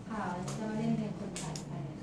ค่ะวันนี้จะมาเล่นเพลงคนผ่านไป